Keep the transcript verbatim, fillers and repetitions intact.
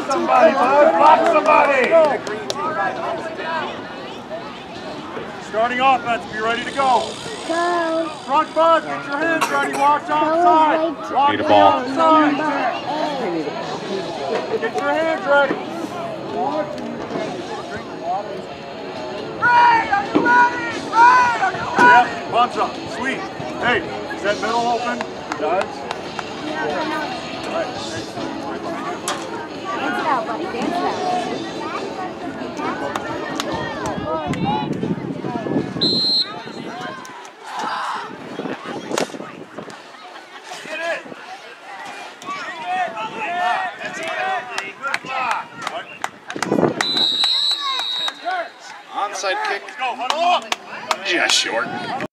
somebody, bud. Block somebody. Starting offense, be ready to go. Go. Front bud, get your hands ready. Watch outside. Watch Need a ball. outside. Get your hands ready. Ray, are you ready? Ray, are you ready? Yep, punch up. Sweet. Hey, is that middle open? Guys? Dance it out, buddy. Dance it out. Get it. That's it. Good block. Onside kick. Let's go. Huddle up. Just short.